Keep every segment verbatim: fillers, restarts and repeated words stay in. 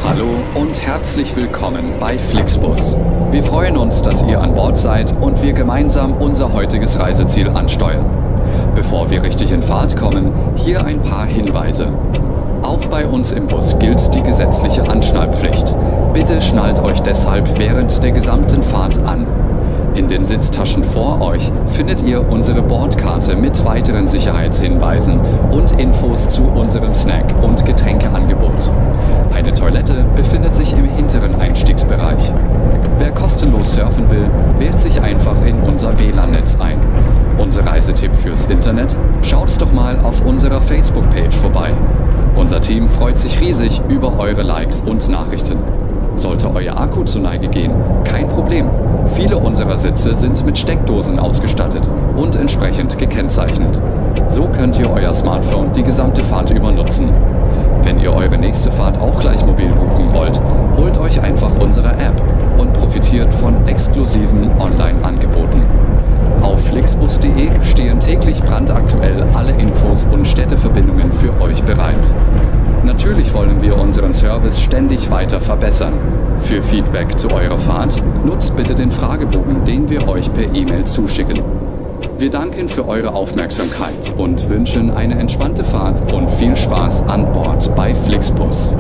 Hallo und herzlich willkommen bei Flixbus. Wir freuen uns, dass ihr an Bord seid und wir gemeinsam unser heutiges Reiseziel ansteuern. Bevor wir richtig in Fahrt kommen, hier ein paar Hinweise. Auch bei uns im Bus gilt die gesetzliche Anschnallpflicht. Bitte schnallt euch deshalb während der gesamten Fahrt an. In den Sitztaschen vor euch findet ihr unsere Bordkarte mit weiteren Sicherheitshinweisen und Infos zu unserem Snack- und Getränkeangebot. Eine Toilette befindet sich im hinteren Einstiegsbereich. Wer kostenlos surfen will, wählt sich einfach in unser W L A N-Netz ein. Unser Reisetipp fürs Internet? Schaut doch mal auf unserer Facebook-Page vorbei. Unser Team freut sich riesig über eure Likes und Nachrichten. Sollte euer Akku zur Neige gehen, kein Problem. Viele unserer Sitze sind mit Steckdosen ausgestattet und entsprechend gekennzeichnet. So könnt ihr euer Smartphone die gesamte Fahrt über nutzen. Wenn ihr eure nächste Fahrt auch gleich mobil buchen wollt, holt euch einfach unsere App und profitiert von exklusiven Online-Angeboten. Auf flixbus punkt de stehen täglich brandaktuell alle Infos und Städteverbindungen für euch bereit. Natürlich wollen wir unseren Service ständig weiter verbessern. Für Feedback zu eurer Fahrt nutzt bitte den Fragebogen, den wir euch per E-Mail zuschicken. Wir danken für eure Aufmerksamkeit und wünschen eine entspannte Fahrt und viel Spaß an Bord bei Flixbus.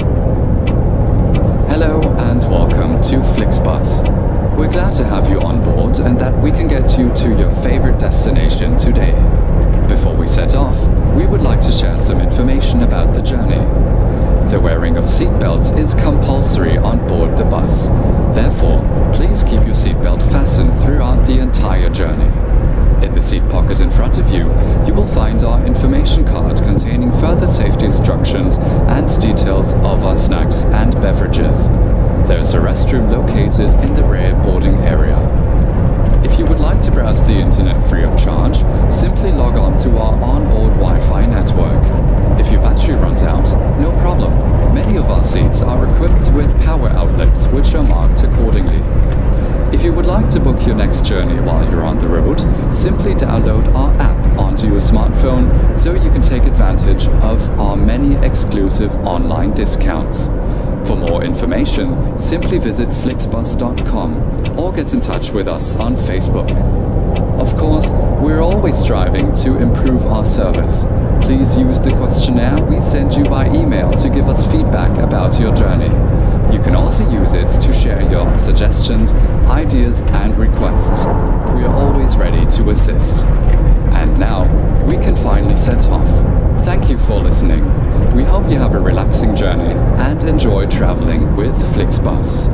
Hello and welcome to Flixbus. We're glad to have you on board and that we can get you to your favorite destination today. Before we set off, we would like to share some information about the journey. The wearing of seatbelts is compulsory on board the bus. Therefore, please keep your seatbelt fastened throughout the entire journey. In the seat pocket in front of you, you will find our information card containing further safety instructions and details of our snacks and beverages. There's a restroom located in the rear boarding area. If you would like to browse the internet free of charge, simply log on to our onboard Wi-Fi network. If your battery runs out, no problem. Many of our seats are equipped with power outlets which are marked accordingly. If you would like to book your next journey while you're on the road, simply download our app onto your smartphone so you can take advantage of our many exclusive online discounts. For more information, simply visit flixbus dot com or get in touch with us on Facebook. Of course, we're always striving to improve our service. Please use the questionnaire we send you by email to give us feedback about your journey. You can also use it to share your suggestions, ideas and requests. We are always ready to assist. And now, we can finally set off. Thank you for listening. We hope you have a relaxing journey and enjoy traveling with Flixbus.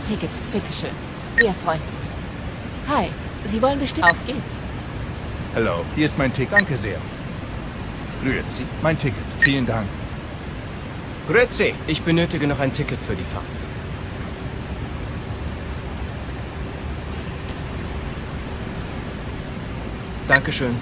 Ticket, bitteschön. Sehr freundlich. Hi, Sie wollen bestimmt... Auf geht's. Hallo, hier ist mein Ticket. Danke sehr. Grüezi, mein Ticket. Vielen Dank. Grüezi, ich benötige noch ein Ticket für die Fahrt. Dankeschön.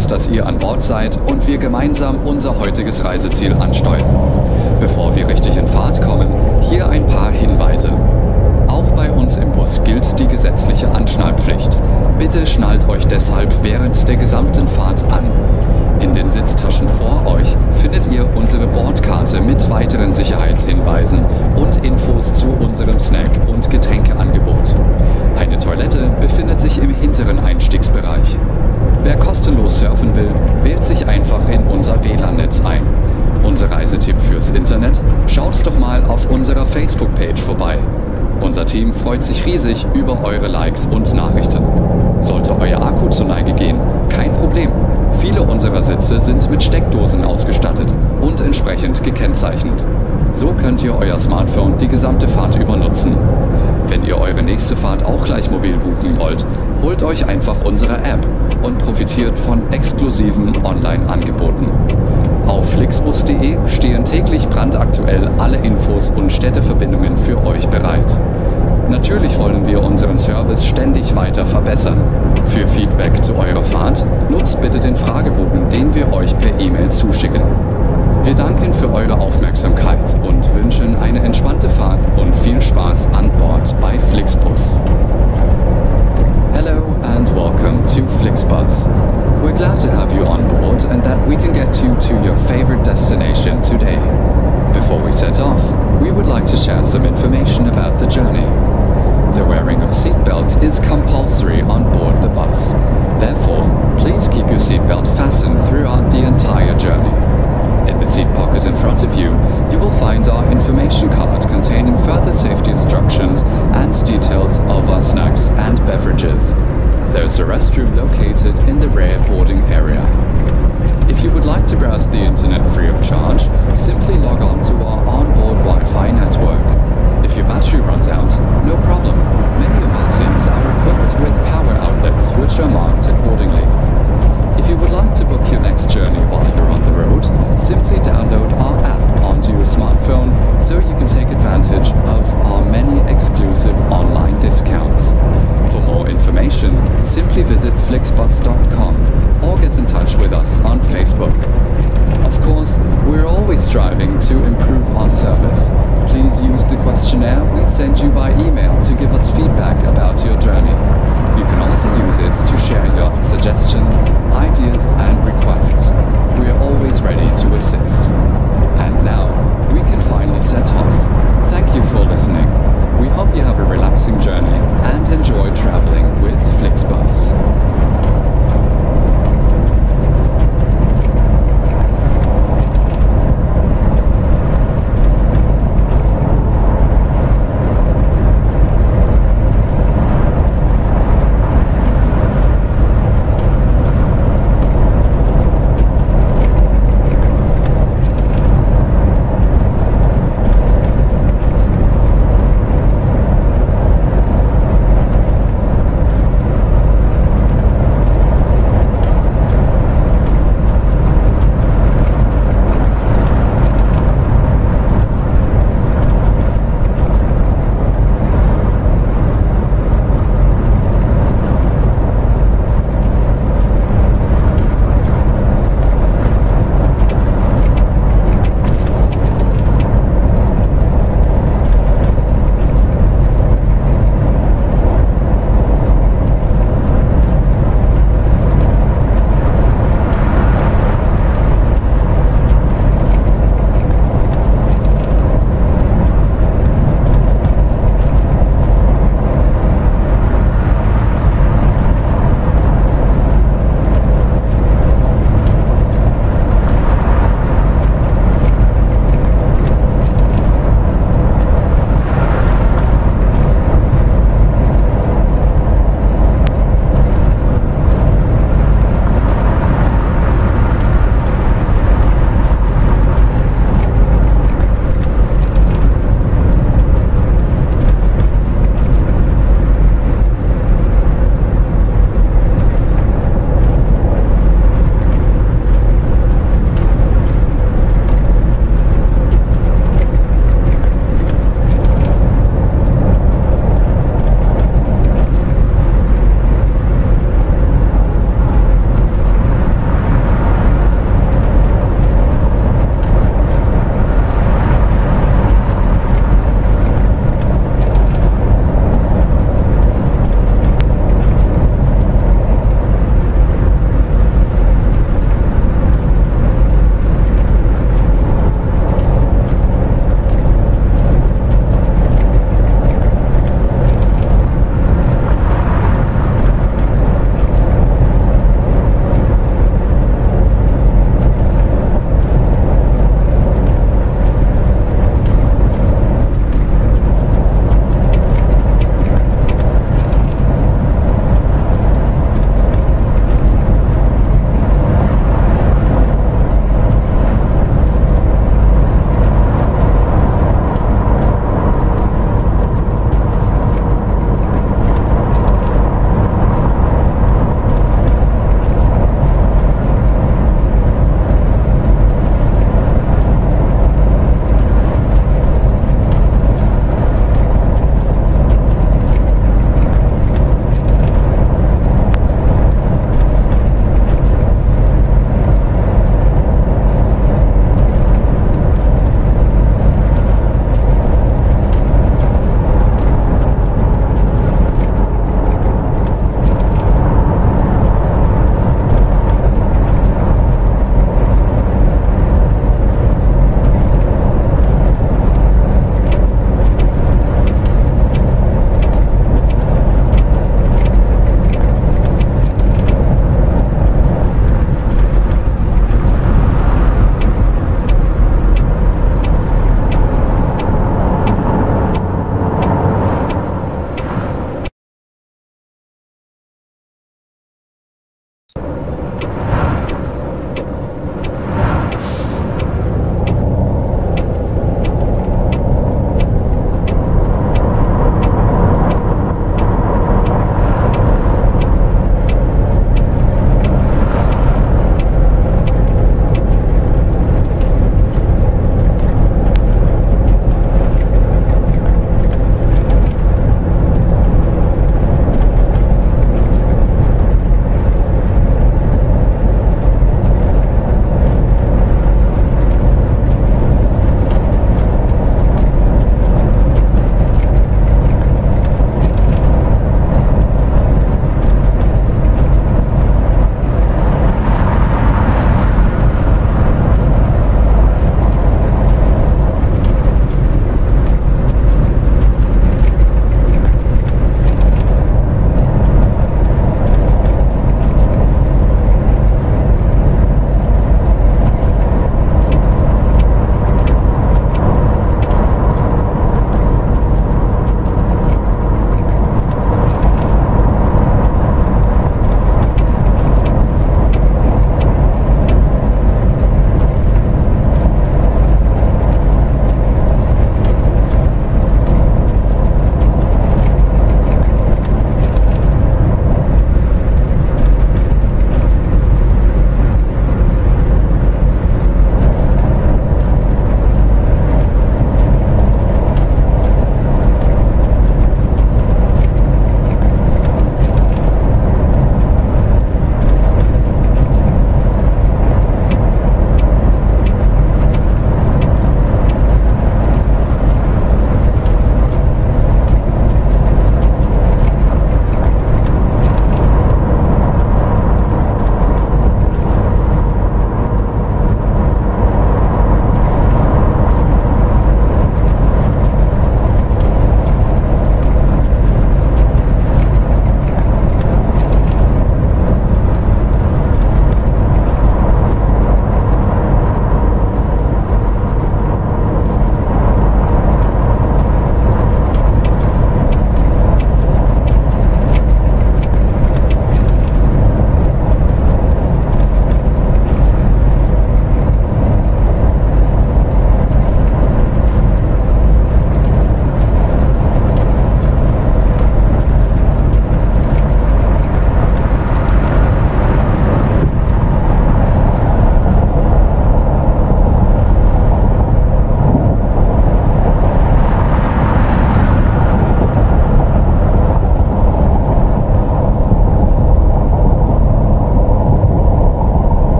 uns, dass ihr an Bord seid und wir gemeinsam unser heutiges Reiseziel ansteuern. Bevor wir richtig in Fahrt kommen, hier ein paar Hinweise. Auch bei uns im Bus gilt die gesetzliche Anschnallpflicht. Bitte schnallt euch deshalb während der gesamten Fahrt an. In den Sitztaschen vor euch findet ihr unsere Bordkarte mit weiteren Sicherheitshinweisen und Infos zu unserem Snack- und Getränkeangebot. Eine Toilette befindet sich im hinteren Einstiegsbereich. Wer kostenlos surfen will, wählt sich einfach in unser W L A N-Netz ein. Unser Reisetipp fürs Internet? Schaut doch mal auf unserer Facebook-Page vorbei. Unser Team freut sich riesig über eure Likes und Nachrichten. Sollte euer Akku zur Neige gehen, kein Problem. Viele unserer Sitze sind mit Steckdosen ausgestattet und entsprechend gekennzeichnet. So könnt ihr euer Smartphone die gesamte Fahrt über nutzen. Wenn ihr eure nächste Fahrt auch gleich mobil buchen wollt, holt euch einfach unsere App und profitiert von exklusiven Online-Angeboten. Auf flixbus punkt de stehen täglich brandaktuell alle Infos und Städteverbindungen für euch bereit. Natürlich wollen wir unseren Service ständig weiter verbessern. Für Feedback zu eurer Fahrt nutzt bitte den Fragebogen, den wir euch per E-Mail zuschicken. Wir danken für eure Aufmerksamkeit und wünschen eine entspannte Fahrt und viel Spaß an Bord bei Flixbus. Hello and welcome to Flixbus. We're glad to have you on board and that we can get you to your favorite destination today. Before we set off, we would like to share some information about the journey. The wearing of seatbelts is compulsory on board the bus. Therefore, please keep your seatbelt fastened throughout the entire journey. In the seat pocket in front of you, you will find our information card containing further safety instructions and details of our snacks and beverages. There's a restroom located in the rear boarding area. If you would like to browse the internet free of charge, simply log on to our onboard Wi-Fi network. If your battery runs out, no problem. Many of our SIMs are equipped with power outlets which are marked accordingly. If you would like to book your next journey while you're on the road, simply download our app onto your smartphone so you can take advantage of our many exclusive online discounts. For more information, simply visit flixbus dot com or get in touch with us on Facebook. Of course, we're always striving to improve our service. Please use the questionnaire we send you by email to give us feedback about your journey. You can also use it to share your suggestions, ideas and requests. We are always ready to assist. And now, we can finally set off.